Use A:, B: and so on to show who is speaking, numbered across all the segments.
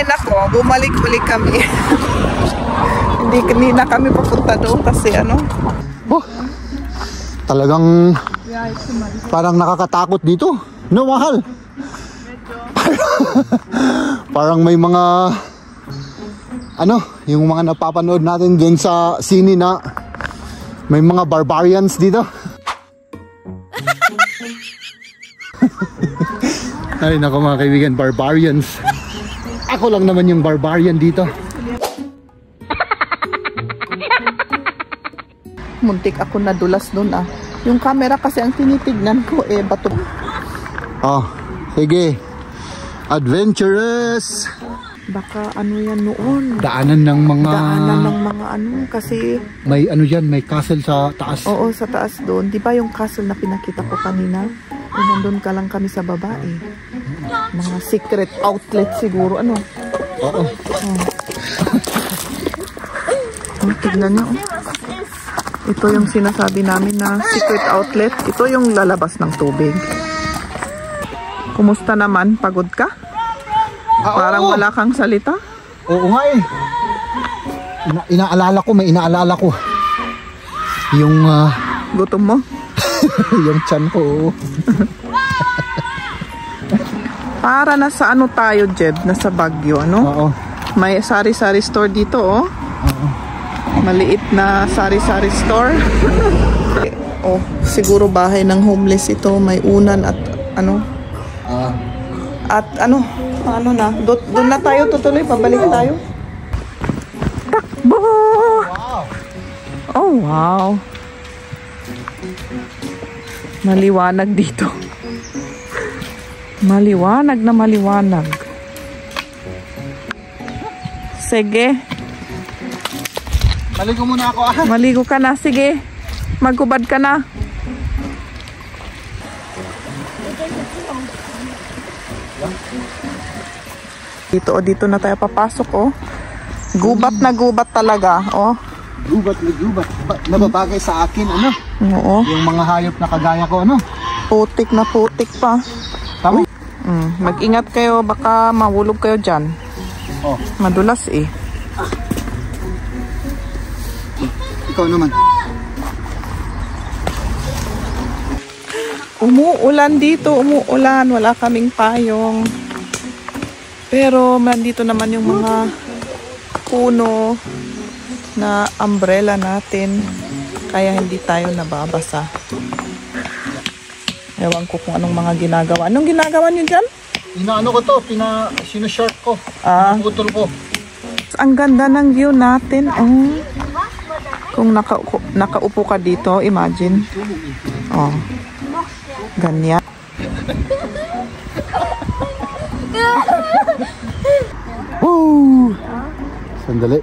A: Ay, nako, bumalik-balik kami. Hindi na kami papunta doon kasi ano.
B: Oh, talagang parang nakakatakot dito. No, mahal. Parang may mga ano, yung mga napapanood natin dun sa sine na may mga barbarians dito. Ay, nako mga kaibigan, barbarians. Ako lang naman yung barbarian dito.
A: Muntik ako nadulas doon ah. Yung camera kasi ang tinitignan ko eh bato.
B: Oh, sige. Adventurous.
A: Baka ano yan noon.
B: Daanan ng mga
A: ano kasi
B: may ano diyan, may castle sa taas.
A: oo, sa taas doon. 'Di ba yung castle na pinakita ko kanina? Eh, nandun ka lang kami sa baba eh. Mga secret outlet siguro ano.
B: Oo.
A: Tignan niyo. Ito yung sinasabi namin na secret outlet. Ito yung lalabas ng tubig. Kumusta naman? Pagod ka? Parang wala kang salita?
B: Oo nga eh. Inaalala ko, may inaalala ko. Yung
A: gutom mo?
B: yung tiyan ko.
A: Para nasa ano tayo, Jeb? Nasa Baguio, ano?
B: Oo.
A: May sari-sari store dito, oh.
B: Oo.
A: Maliit na sari-sari store. Oh, siguro bahay ng homeless ito. May unan at ano? At ano na? Doon na tayo tutuloy. Pabalik tayo. Takbo!
B: Wow!
A: Oh, wow. Maliwanag dito. Maliwanag na maliwanag. Sige.
B: Maligo muna ako ah.
A: Maligo ka na. Sige. Magkubad ka na. Dito na tayo papasok, oh. Gubat na gubat talaga, oh.
B: Gubat na gubat. Nababagay sa akin, ano?
A: Oo.
B: Yung mga hayop na kagaya ko, ano?
A: Putik na putik pa.
B: Tama?
A: Mag-ingat kayo, baka mahulog kayo dyan.
B: Oh.
A: Madulas eh.
B: Ikaw naman.
A: Umuulan dito, umuulan. Wala kaming payong. Pero nandito naman yung mga puno na umbrella natin. Kaya hindi tayo nababasa. Ewan ko kung anong mga ginagawa. Anong ginagawa niyo dyan?
B: Inaano ko to, sinushirt ko. Putol ko.
A: Ang ganda ng view natin. Oh. Kung nakaupo ka dito, imagine. Oh. Ganyan.
B: Woo! Sandali.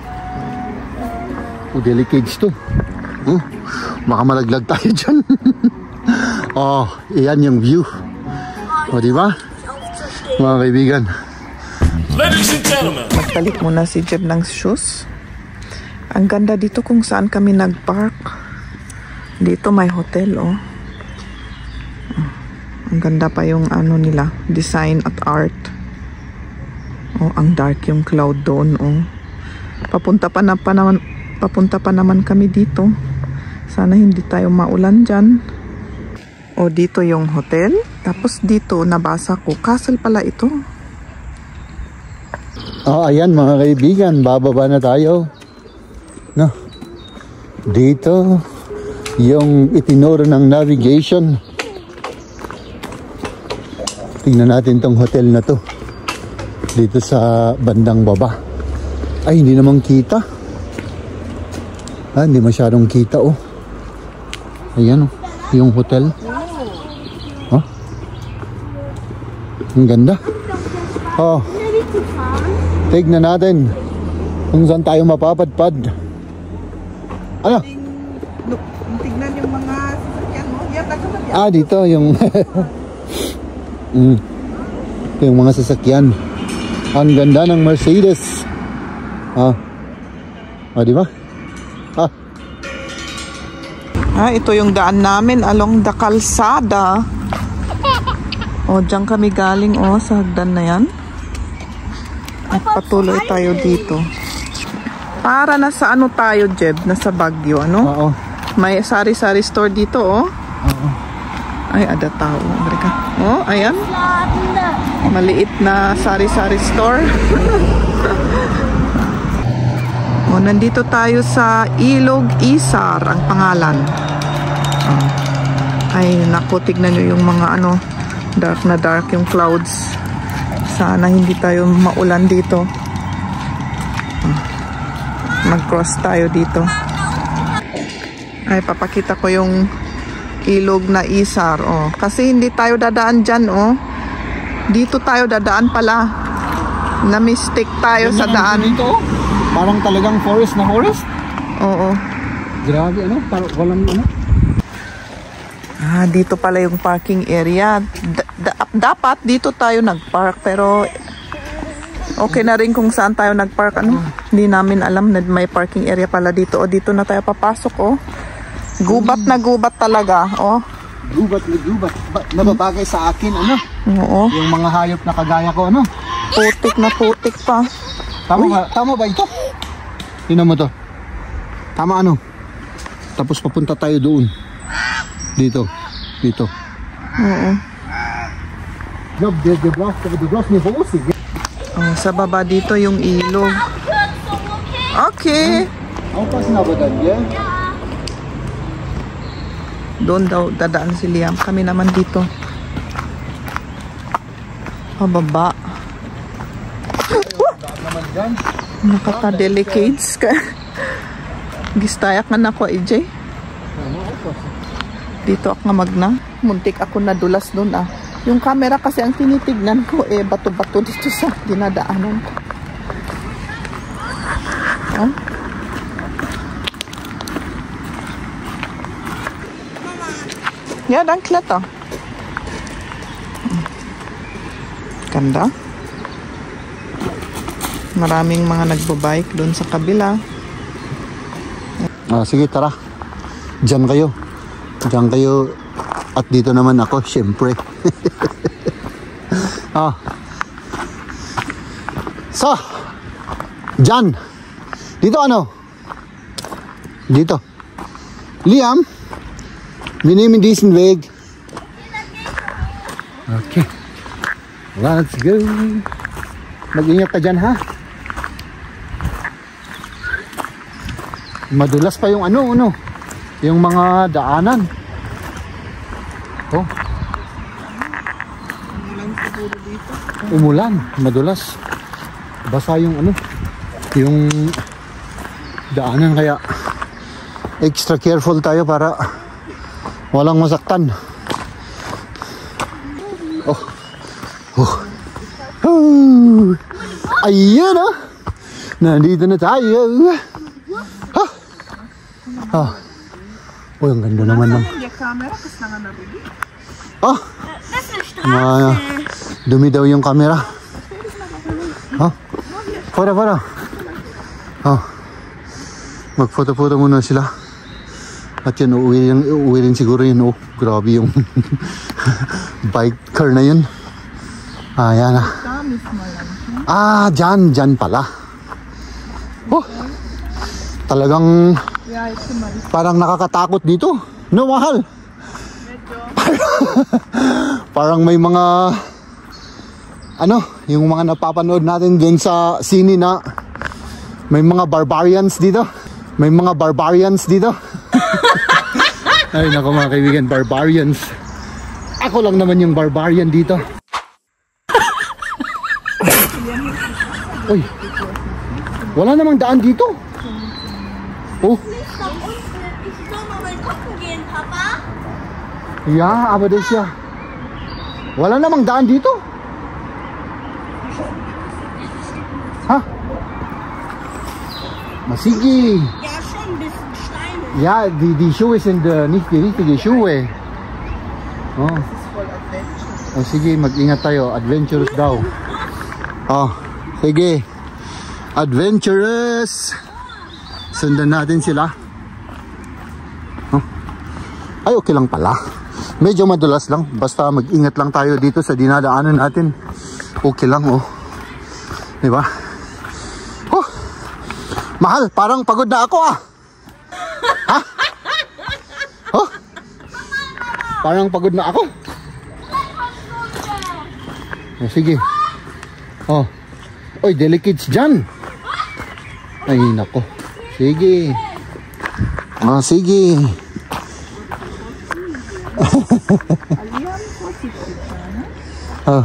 B: Delicate to. Baka malaglag tayo dyan. Oh, iyan yung view. O, diba? Mga kaibigan.
C: Ladies and gentlemen.
A: Magpalit muna si Jeb ng shoes. Ang ganda dito kung saan kami nag-park. Dito may hotel, oh. Ang ganda pa yung ano nila, design at art. Oh, ang dark yung cloud doon, oh. Papunta pa naman kami dito. Sana hindi tayo maulan dyan. O, dito yung hotel. Tapos dito, nabasa ko, castle pala ito.
B: Oh, ayan mga kaibigan, bababa na tayo. No. Dito, yung itinuro ng navigation. Tingnan natin tong hotel na to. Dito sa bandang baba. Ay, hindi naman kita. Hindi masyadong kita, oh. Ayan, oh. Yung hotel. Oh. Ang ganda. Oh. Tignan natin kung saan tayo mapapadpad. Ano?
A: Tignan yung mga sasakyan mo. Yan,
B: dito yung yung mga sasakyan. Ang ganda ng Mercedes. Di ba?
A: Ito yung daan namin along the kalsada. O, diyan kami galing, oh, sa hagdan na yan. Patuloy tayo dito. Para nasa ano tayo, Jeb? Nasa Baguio, ano?
B: Oo.
A: May sari-sari store dito, oh.
B: Oo.
A: Ay, ada tao. Amerika. Oh, ayan. Maliit na sari-sari store. Oh, nandito tayo sa Ilog Isar, ang pangalan. Oh. Ay, naku, tignan nyo yung mga ano, dark na dark yung clouds. Sana hindi tayo maulan dito. Oh. Mag-cross tayo dito. Ay, papakita ko yung ilog na Isar, oh. Kasi hindi tayo dadaan dyan, oh. Dito tayo dadaan pala. Na-mistake tayo sa daan.
B: Dito, oh. Parang talagang forest na forest.
A: Oo.
B: Grabe, ano? Parang walang ano.
A: Ah, dito pala yung parking area. Dapat dito tayo nag-park, pero okay na rin kung saan tayo nag-park, ano. Hindi namin alam na may parking area pala dito. O, dito na tayo papasok, oh. Gubat na gubat talaga, oh.
B: Gubat na gubat. Nababagay sa akin, ano?
A: Oo.
B: Yung mga hayop na kagaya ko, ano?
A: Putik na putik pa.
B: Tama ba ito? Tingnan mo to. Tama ano? Tapos papunta tayo doon. Dito.
A: Oo. Oh, sa baba dito yung ilog. Okay. Doon daw dadaan si Liam. Kami naman dito. Pababa. Nakaka-delicates ka. Gistayak nga na ko, AJ. Dito ako nga magna. Muntik ako nadulas doon, ah. Yung camera kasi ang tinitignan ko, eh, bato-bato dito sa dinadaanan ko. Oh. Ya, danklat, oh. Ganda. Maraming mga nagbabike doon sa kabila.
B: Sige, tara. Diyan kayo. At dito naman ako, syempre. So, Jan. Dito ano? Dito. Liam. Wir nehmen diesen Weg. Okay. Let's go. Mag-ingat ka dyan, ha? Madulas pa yung ano, yung mga daanan. Oh. Umulan, madulas. Basa yung ano, yung daanan, kaya extra careful tayo para walang masaktan. Ayan, oh. Nandito na tayo. Ang ganda naman ng dumi daw yung camera. Para mag-photo muna sila. At yan, uuwi rin siguro yun. Grabe yung biker na yun. Ayan na. Dyan pala. Talagang parang nakakatakot dito. No, mahal. Parang may mga yung mga napapanood natin dun sa sine na may mga barbarians dito. Ay, naku mga kaibigan, barbarians. Ako lang naman yung barbarian dito. Uy, wala namang daan dito. Ja, aber das ja. Wala namang daan dito. Masigi.
D: Ja, schon ein bisschen steinig.
B: Ja, die Schuhe sind nicht die richtige Schuhe. Sige, mag-ingat tayo. Adventurous daw. Sige. Adventurous. Sundan natin sila. Ay, okay lang pala. Medyo madulas lang. Basta mag-ingat lang tayo dito sa dinadaanan natin. Okay lang, Diba? Oh, mahal, parang pagod na ako ah. Ha? Oh, parang pagod na ako. Oh, sige. Oh, oy, delicates dyan. Ay, nako. Sige. Ah, sige. Oh.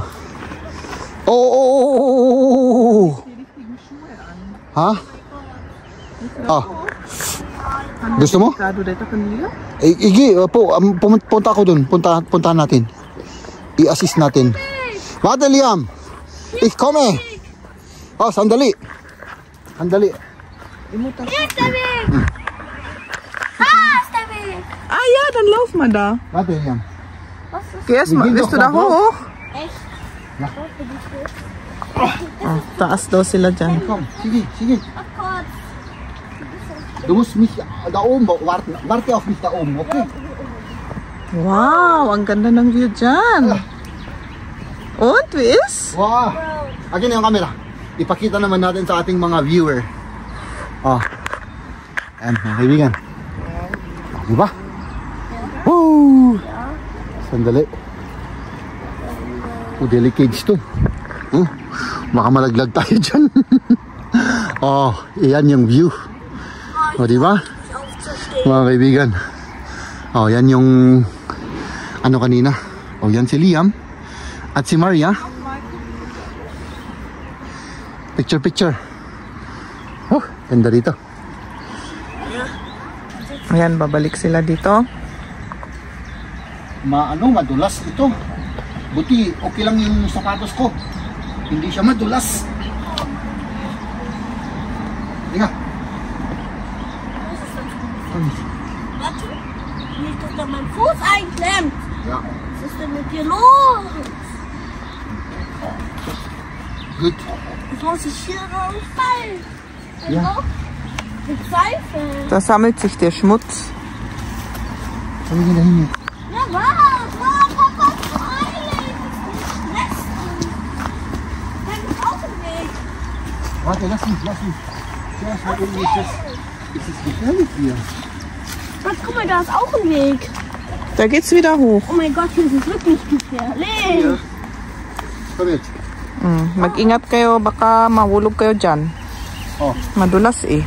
B: Oh. Ha? Oh. Gusto mo? Igi, po, punta ako dun. Puntahan natin. I-assist natin. Warte, Liam. Ich komme. Oh, sandali. Sandali.
D: Hier ist der Weg! Da ist der Weg!
A: Ah ja, dann lauf mal da.
B: Warte, Liam.
A: Geh erst mal,
B: gehen
A: bist
B: doch
A: du da
B: da drauf.
A: hoch?
D: Echt?
B: Ja.
A: Oh, taas daw sila dyan.
B: Komm, sige, sige.
D: Oh Gott!
B: Du musst mich da oben warten. Warte auf mich da oben, okay?
A: Wow, ang ganda ng view dyan. Und, wie ist?
B: Wow. Akin na yung camera. Ipakita naman natin sa ating mga viewer. Oh. Ayan, mga kaibigan. Diba? Woo! Sandali. Oh, delicates to. Oh, baka malaglag tayo dyan. Oh, iyan yung view. Oh, diba? Mga kaibigan. Oh, yan yung ano kanina. Oh, yan si Liam. At si Maria. Picture. Oh, ganda dito.
A: Ayan, babalik sila dito.
B: Madulas ito. Buti, okay lang yung sapatos ko. Hindi siya madulas. Liga.
D: Warte, nicht, dass da mein Fuß einklemmt.
B: Ja,
D: Was ist denn mit dir los?
B: gut.
D: Ich muss ich hier rausfallen.
B: Ja.
D: Mit Seife.
A: Da sammelt sich der Schmutz.
B: Saan wir hin jetzt?
D: Ja, warte, Papa, freilich. Das ist nicht Dann ist auch ein Weg.
B: Warte, lass mich. Zuerst mal irgendwie ist es gefährlich hier.
D: Warte, guck mal, da ist auch ein Weg.
A: Da geht's wieder hoch.
D: Oh mein Gott, hier ist es wirklich gefährlich.
B: Ja. Komm jetzt.
A: Mag-ingat kayo, baka mahulog kayo dyan.
B: Oh,
A: Madulas eh.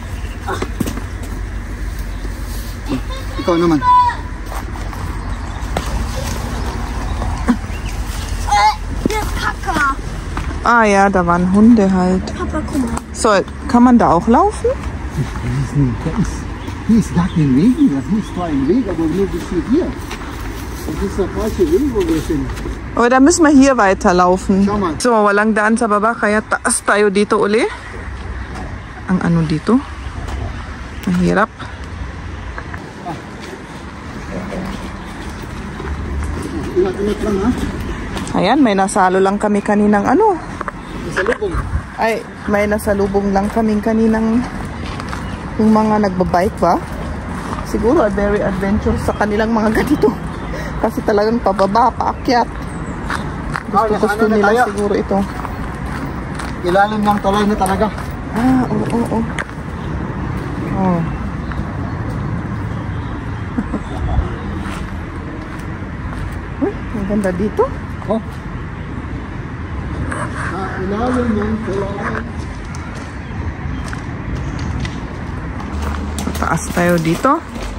B: ikaw naman.
D: Hier ist Kacke.
A: Ah ja, da waren Hunde halt.
D: Papa, guck mal.
A: So, kann man da auch laufen?
B: Hier ist gar kein Weg. Das ist zwar ein Weg, aber nur bis hier. Das ist der falsche Weg, wo wir sind.
A: O, da müssen wir hier weiterlaufen.
B: Schau mal.
A: So, walang daan sa baba, kaya taas tayo dito uli. Ang ano dito? Mahirap.
B: Ingat lang ha.
A: Ayan, may nasalo lang kami kaninang ano.
B: Salubong.
A: Ay, may nasalubong lang kaming kaninang yung mga nagbabike ba? Siguro very adventurous sa kanilang mga ganito. Kasi talagang pababa, paakyat. Gusto nila siguro ito.
B: Ilalim ng tulay na talaga.
A: Ah, oo. Oh. Uy, ang ganda dito.
B: Oh. Ilalim ng tulay.
A: Taas tayo dito.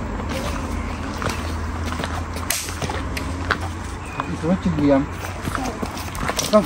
B: Ito na, Liam. Come.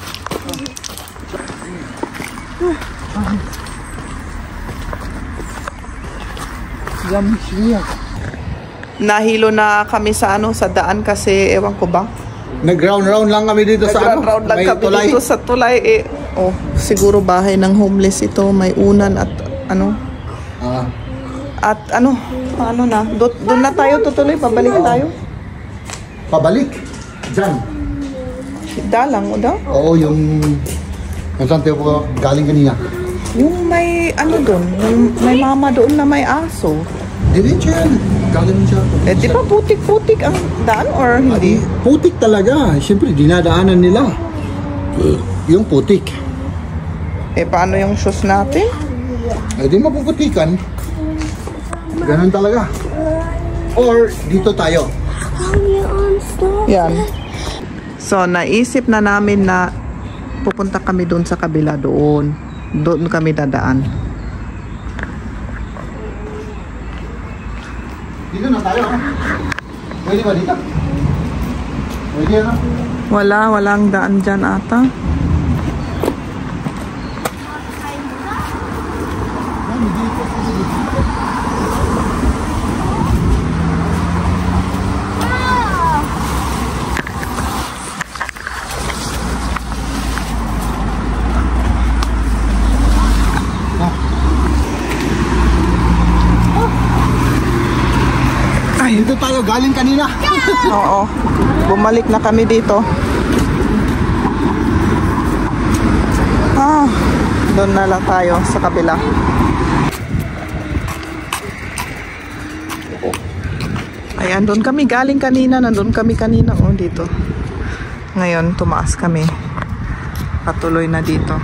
B: Liam, schwer.
A: Nahilo na kami sa ano, sa daan kasi ewan ko ba.
B: Nag-round lang kami dito sa ano.
A: Nag-round lang
B: may
A: kami
B: tulay.
A: dito sa tulay eh. Oh, siguro bahay ng homeless ito, may unan at ano.
B: Ah.
A: At ano na, doon na tayo tutuloy, pabalik tayo.
B: Pabalik. Diyan.
A: Dalang o daw?
B: Oo, yung kung saan tayo galing kanina.
A: Yung may ano doon, may mama doon na may aso.
B: Diretso yan. Galing siya.
A: Eh di ba putik-putik ang daan or hindi?
B: Putik talaga. Siyempre, dinadaanan nila. Yung putik.
A: Eh, paano yung shoes natin?
B: Ay, di mapuputikan. Ganun talaga. Or, dito tayo.
A: Yan. So, naisip na namin na pupunta kami doon sa kabila doon. Doon kami dadaan.
B: Dito na tayo, ha? Pwede ba dito? Pwede, ano?
A: Walang daan dyan ata.
B: Dito tayo galing kanina.
A: Oo. Bumalik na kami dito. Doon na lang tayo sa kabila. Ayan, doon kami galing kanina. Nandun kami kanina. Oh, dito. Ngayon, tumaas kami. Patuloy na dito.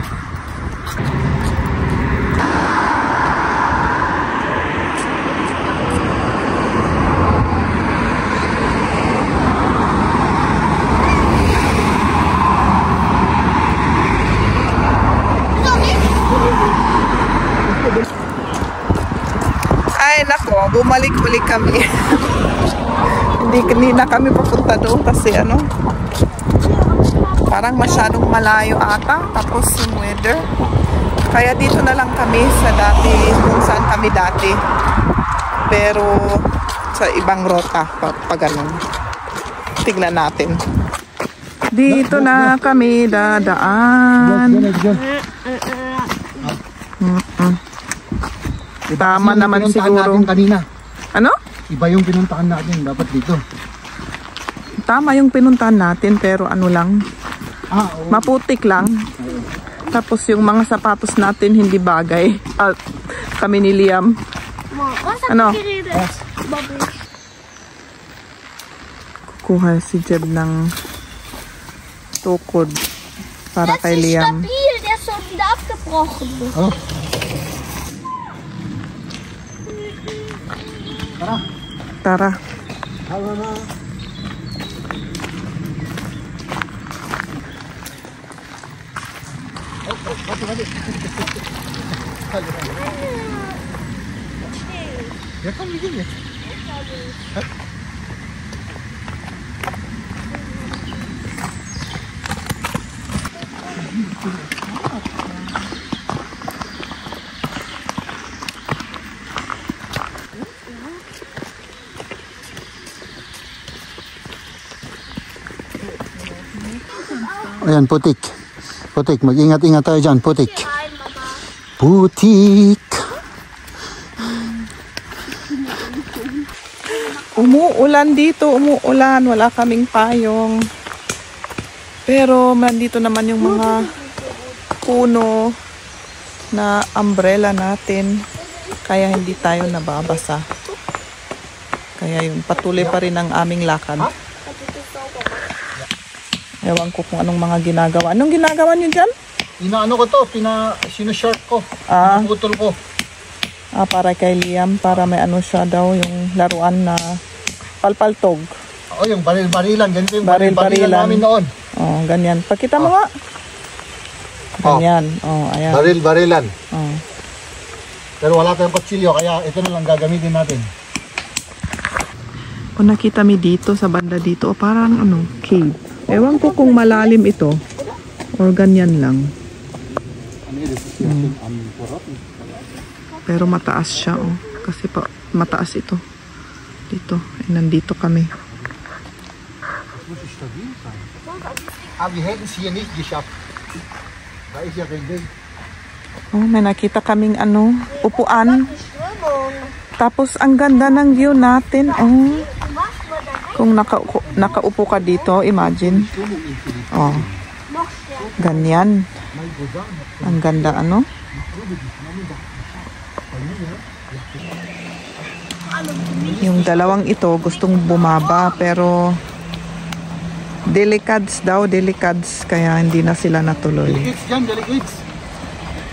A: Ay, nako, bumalik-balik kami. Hindi na kami papunta doon kasi ano, parang masyadong malayo ata. Tapos yung weather. Kaya dito na lang kami sa dati, kung saan kami dati. Pero sa ibang rota, pag ganun. Tignan natin. Dito na kami dadaan. Tama naman siguro.
B: Kanina.
A: Ano?
B: Iba yung pinuntahan natin. Dapat dito.
A: Tama yung pinuntahan natin pero ano lang.
B: Oo.
A: Maputik lang. Tapos yung mga sapatos natin hindi bagay. Kami ni Liam. Ano? Kukuha si Jeb ng tukod para kay Liam.
D: Der ist schon wieder abgebrochen.
B: Oh. Tara.
A: Tara.
B: Tara na. Ayan, putik. Putik, mag-ingat-ingat tayo dyan, putik. Putik.
A: Umuulan dito, umuulan. Wala kaming payong. Pero nandito naman yung mga puno na umbrella natin. Kaya hindi tayo nababasa. Kaya yun, patuloy pa rin ang aming lakad. Ewan ko kung anong mga ginagawa. Anong ginagawa niyo dyan?
B: Inaano ko to, sinushirt ko. Pinuputol ko.
A: Para kay Liam, para may ano siya daw, yung laruan na palpaltog.
B: Oo, yung baril-barilan. Ganito yung
A: Baril-barilan
B: baril-barilan namin noon.
A: Oh, ganyan. Pakita mo nga. Ganyan. Oh, ayan.
B: Baril-barilan.
A: Oh.
B: Pero wala tayong kutsilyo, kaya ito na lang gagamitin natin.
A: Kung nakita mi dito, sa banda dito, parang ano, cave. Ewan ko kung malalim ito or ganyan lang. Pero mataas siya, oh. Kasi pa mataas ito. Dito, nandito kami.
B: Wir hätten es hier nicht geschafft. Da ist ja kein Weg.
A: Oh, may nakita kaming ano, upuan. Tapos ang ganda ng view natin, oh. Kung nakaupo ka dito, imagine. Oh. Ganyan. Ang ganda, ano? Yung dalawang ito gustong bumaba pero delicads daw, delicads, kaya hindi na sila natuloy.
B: Delicads dyan, delicads.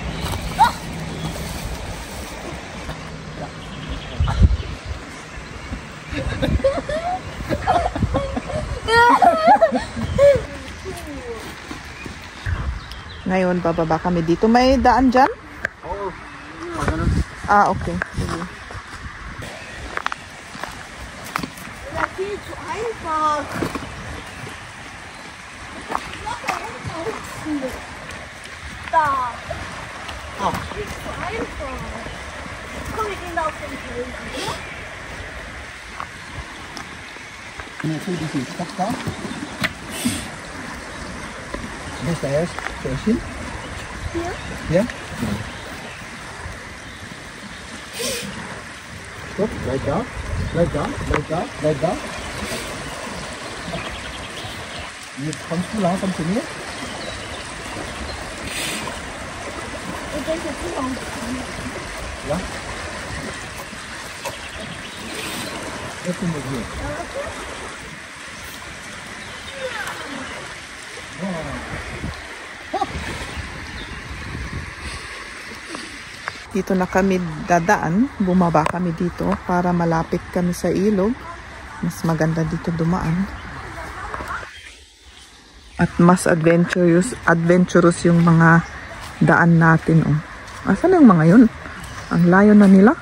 A: Ngayon, bababa kami dito. May daan dyan?
B: Oo.
A: Ah, okay. Sige.
D: Hier zu einfach. Da. Viel zu einfach. Komm, wir gehen da auf den Felsen, oder?
B: Can I see this stuff down? This the air station? Yeah? Stop, right down, right down, right down, right down. Jetzt kommst du langsam zu mir.
D: Und welche Tour?
B: Ja? Jetzt sind wir hier.
A: Dito na kami dadaan. Bumaba kami dito para malapit kami sa ilog. Mas maganda dito dumaan. At mas adventurous yung mga daan natin. Oh. Asan yung mga yun? Ang layo na nila.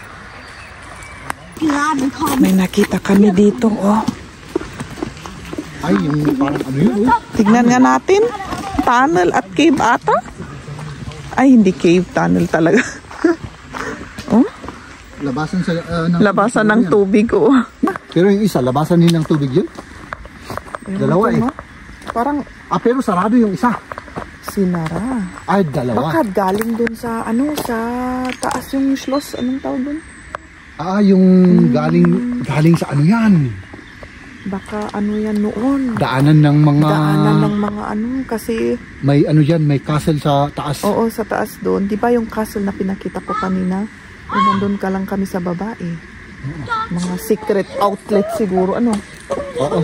A: May nakita kami dito. Oh.
B: Ay, yung parang ano yun?
A: Tignan nga natin. Tunnel at cave ata? Ay, hindi cave. Tunnel talaga. Oh?
B: Labasan sa
A: Labasan ng tubig. Oh.
B: Pero yung isa, labasan din ng tubig yun? Dalawa eh.
A: Parang
B: pero sarado yung isa.
A: sinara.
B: Ay, dalawa.
A: Baka galing dun sa sa taas yung schloss. Anong tawag dun?
B: Yung galing sa ano yan?
A: Baka ano yan noon.
B: Daanan ng mga
A: kasi
B: may ano yan, may castle sa taas.
A: oo, sa taas doon. Di ba yung castle na pinakita ko kanina? Nandun ka lang kami sa baba eh. Mga secret outlet siguro. Ano?
B: Oo.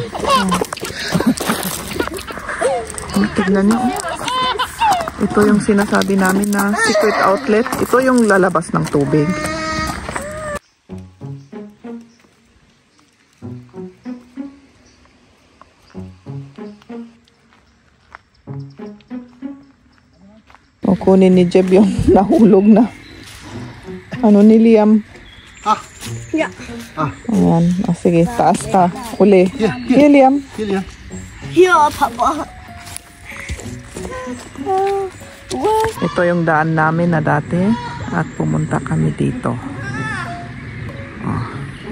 A: Tignan nyo. Ito yung sinasabi namin na secret outlet. Ito yung lalabas ng tubig. O kunin ni Jeb yung nahulog na. Ano ni Liam?
D: Ja.
A: Ayan. Sige, taas ka. Uli. Here, Liam.
B: Hilya.
D: Hier, Papa.
A: Ito yung daan namin na dati at pumunta kami dito. Oh.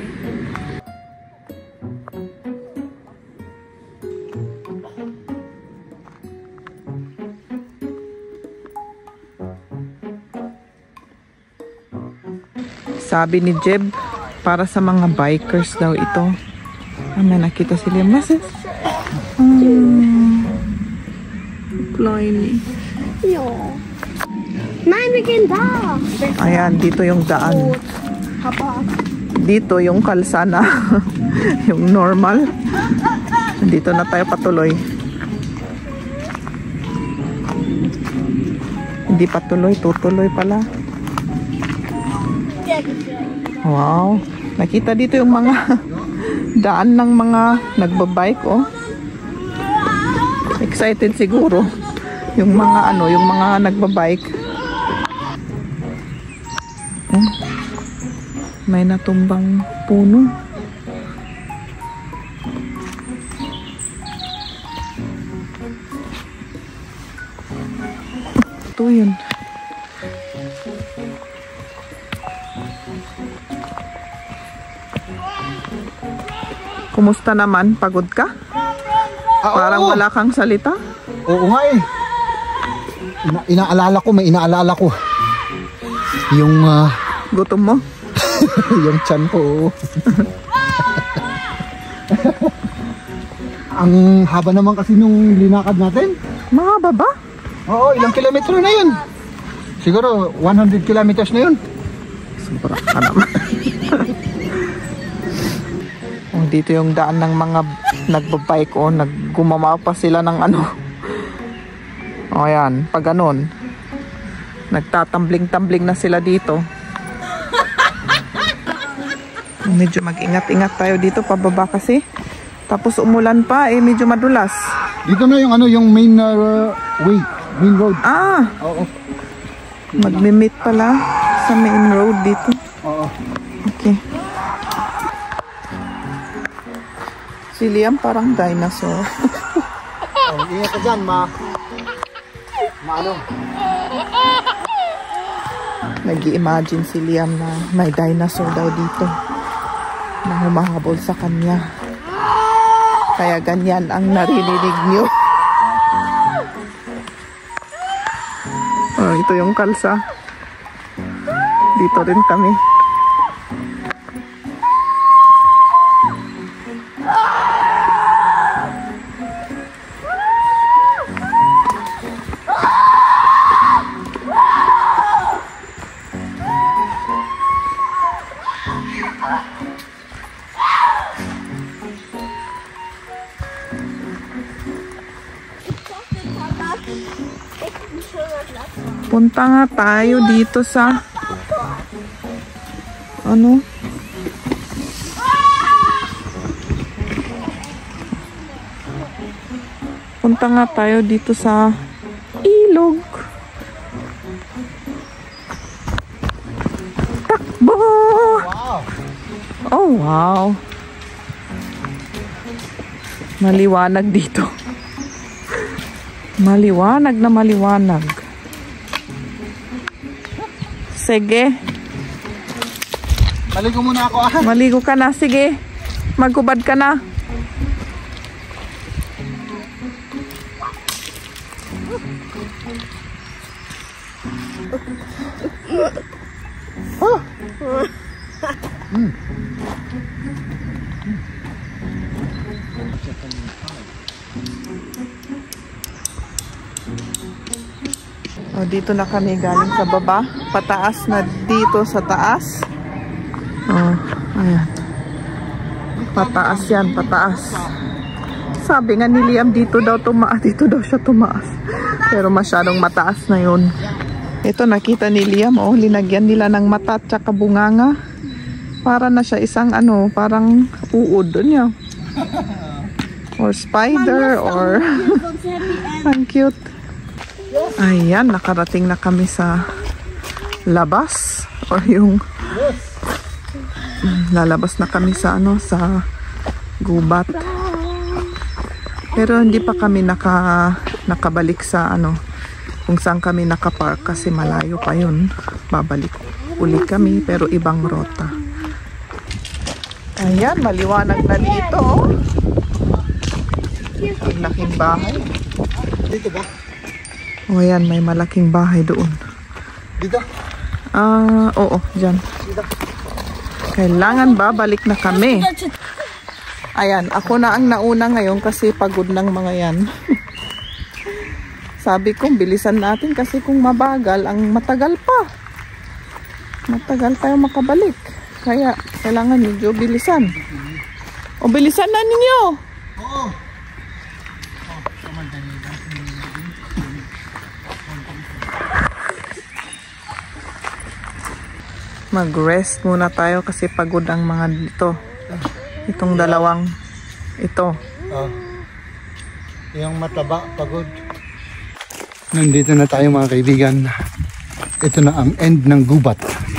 A: Sabi ni Jeb, para sa mga bikers daw ito. May nakita sila. Masis. Klein.
D: Ja. Nein, wir gehen da.
A: Ayan, dito yung daan.
D: Papa.
A: Dito yung kalsana. Yung normal. Dito na tayo patuloy. Hindi patuloy, tutuloy pala. Wow. Nakita dito yung mga daan ng mga nagbabike, oh. Excited siguro. Yung mga yung mga nagbabike. Oh. May natumbang puno. Ito yun. Kumusta naman? Pagod ka? Parang wala kang salita?
B: Oo nga eh. Inaalala ko, may inaalala ko. Yung
A: Gutom mo?
B: yung tiyan ko. Ang haba naman kasi nung linakad natin.
A: Mga baba?
B: Oo, ilang kilometro na yun. Siguro 100 kilometers na yun.
A: Sobra ka naman. Oh, dito yung daan ng mga nagbabike, oh. Naggumama pa sila ng ano. O yan, pag ganun. Nagtatambling-tambling na sila dito. Medyo mag-ingat-ingat tayo dito pababa kasi. Tapos umulan pa, medyo madulas.
B: Dito na yung yung main way. Main road.
A: Ah!
B: Oo.
A: Magme-meet pala sa main road dito.
B: Oo.
A: Okay. Si Liam parang dinosaur.
B: Oh, ingat ka dyan, ano?
A: Nag-i-imagine si Liam na may dinosaur daw dito na humahabol sa kanya. Kaya ganyan ang naririnig nyo. Oh, ito yung kalsa. Dito rin kami. Punta nga tayo dito sa ano? Punta nga tayo dito sa ilog. Takbo!
B: Wow!
A: Oh, wow! Maliwanag dito. Maliwanag na maliwanag. Sige.
B: Maligo muna ako, ah.
A: Maligo ka na. Sige. Magubad ka na. O, dito na kami galing sa baba. Pataas na dito sa taas. Oh, ayan. Pataas yan, pataas. Sabi nga ni Liam, dito daw siya tumaas. Pero masyadong mataas na yun. Ito, nakita ni Liam, oh, linagyan nila ng mata at saka bunganga. Para na siya isang ano, parang uod niya. Or spider, or... Ang cute. Ayan, nakarating na kami sa labas. Or yung... Lalabas na kami sa ano, sa gubat. Pero hindi pa kami nakabalik sa ano, kung saan kami nakapark kasi malayo pa yun. Babalik uli kami pero ibang rota. Ayan, maliwanag na dito. Oh. Ang laking bahay.
B: Dito ba?
A: O ayan, may malaking bahay doon.
B: Dito?
A: Oo, dyan.
B: Dito.
A: Kailangan babalik na kami. Ayan, ako na ang nauna ngayon kasi pagod ng mga yan. Sabi ko, bilisan natin kasi kung mabagal, ang matagal pa. Matagal tayo makabalik. Kaya, kailangan medyo bilisan. O, bilisan na ninyo!
B: Oo.
A: Mag-rest muna tayo kasi pagod ang mga dito. Itong dalawang ito.
B: Yung mataba, pagod. Nandito na tayo mga kaibigan. Ito na ang end ng gubat.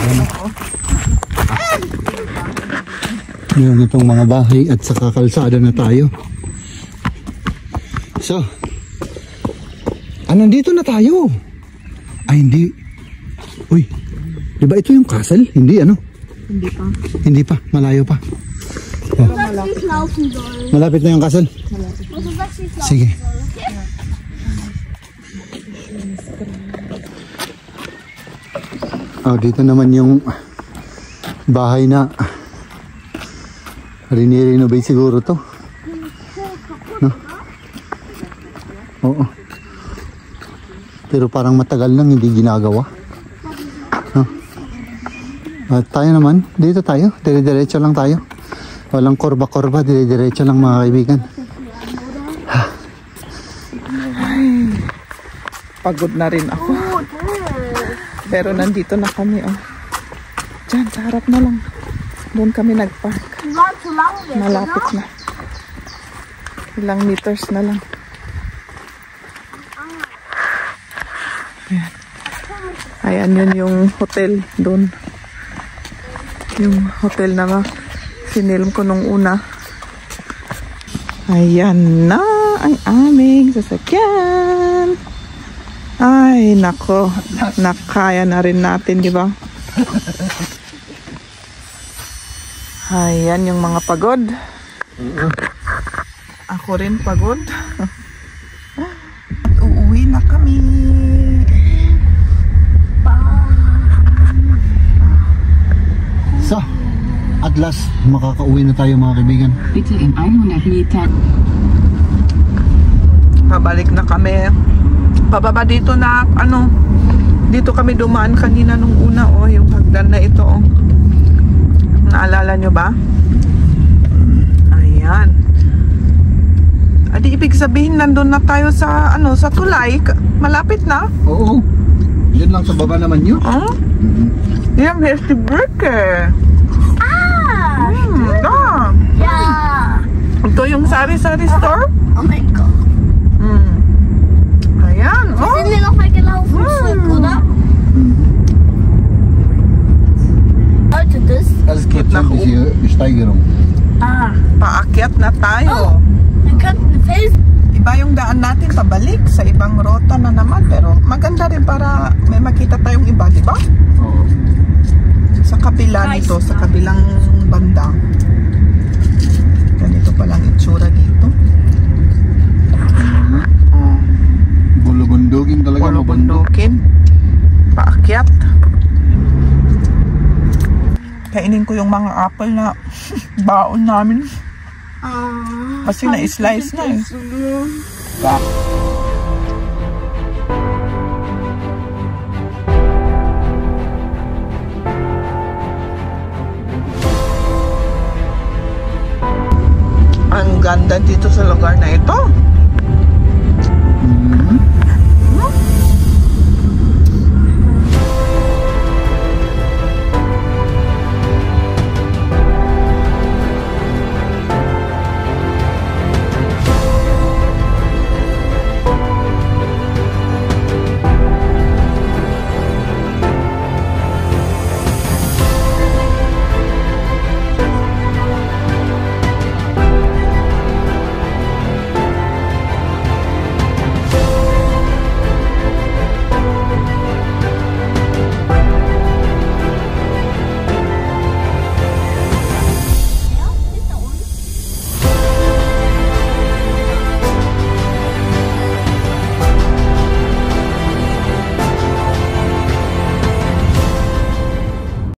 B: Ayan itong mga bahay at saka kalsada na tayo. So, nandito na tayo. Ay, hindi. Uy, di ba ito yung castle? Hindi, ano?
A: Hindi pa.
B: Hindi pa, malayo pa. Oh. Malapit na yung castle? Sige. Oh, dito naman yung bahay na rini-renovate siguro to. No? Oo. Pero parang matagal nang hindi ginagawa. No? At tayo naman, dito tayo. Dire-diretso lang tayo. Walang korba-korba, dire-diretso lang mga kaibigan.
A: Ay, pagod na rin ako. Pero nandito na kami, oh. Diyan, sa harap na lang. Doon kami nagpark. Malapit na. Ilang meters na lang. Ayan. Ayan, yun yung hotel doon. Yung hotel na sinilm ko nung una. Ayan na ang aming sasakyan. Ay, nako. Nakaya na rin natin, di ba? Ayan yung mga pagod. Ako rin pagod. Uuwi na kami.
B: So, at last, makakauwi na tayo mga kaibigan.
E: Bitte in 100 Meter.
A: Pabalik na kami. Pababa dito na, dito kami dumaan kanina nung una, yung hagdan na ito, Naalala nyo ba? Ayan. Adi, ibig sabihin, nandun na tayo sa, sa tulay. Malapit na.
B: Oo. Yun lang sa baba naman yun.
A: Yeah, here's the burger.
D: Yeah.
A: Ito yung sari-sari store.
D: Oh my god.
A: Ayan,
D: Sind wir noch mal gelaufen zurück, oder? Leute, das?
B: Es geht nach diese Steigerung.
A: Paakyat na tayo.
D: Wir könnten Felsen.
A: Iba yung daan natin pabalik sa ibang rota na naman. Pero maganda rin para may makita tayong iba, di ba?
B: Oo.
A: Sa kabila nito, sa kabilang banda. Ganito palang itsura dito.
B: Bulubundukin talaga.
A: Bulubundukin. Paakyat. Kainin ko yung mga apple na baon namin. Kasi na-slice na eh. Ang ganda dito sa lugar na ito.